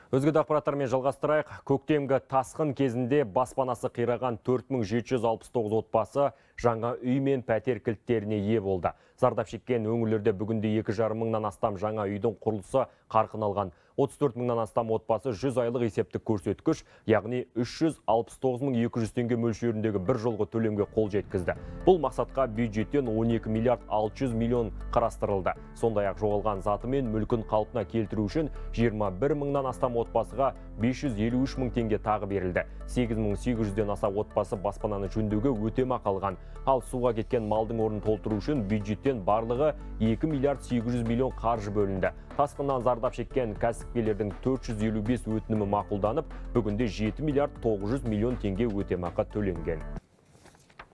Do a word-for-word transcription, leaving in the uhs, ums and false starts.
Өзге де ақпараттармен жалғастырайық. Көктемгі тасқын кезінде баспанасы қираған төрт мың жеті жүз алпыс тоғыз отбасы жаңа үй мен пәтер кілттеріне ие болды. Зардап шеккен өңірлерде бүгінде екі жарым мыңнан астам жаңа үйдің құрылысы қарқын алған. отыз төрт мыңнан астам отбасы жүз айлық есептік көрсеткіш, яғни үш жүз алпыс тоғыз мың екі жүз теңге мөлшеріндегі бір жолғы төлемге қол жеткізді. Бұл мақсатқа бюджеттен он екі миллиард алты жүз миллион қарастырылды. Сондай-ақ жоғалған заты мен мүлкін қалпына келтіру үшін жиырма бір мыңнан астам отбасыға бес жүз елу үш мың теңге тағы берілді. сегіз мың сегіз жүзден аса отбасы баспананы жөндеуге өтемақы алған. Ал суға кеткен малдың орнын толтыру үшін бюджеттен барлығы екі миллиард сегіз жүз миллион қаржы бөлінді. Тасқыннан зардап шеккен кәсіпкерлердің төрт жүз елу бес өтінімі мақұлданып, бүгінде жеті миллиард тоғыз жүз миллион теңге өтемақы төленген.